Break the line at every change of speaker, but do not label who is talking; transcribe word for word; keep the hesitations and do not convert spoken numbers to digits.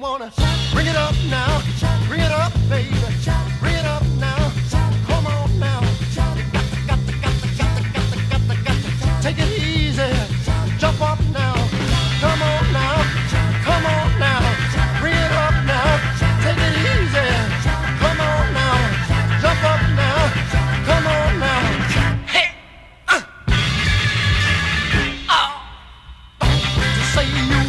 wanna bring it up now, bring it up, baby, bring it up now. Come on now, you got to, got to, got to, got to, got to, got to, got to take it easy, jump up now. Come on now, come on now, bring it up now, take it easy. Come on now, jump up now, come on now. Hey, uh, oh, to say you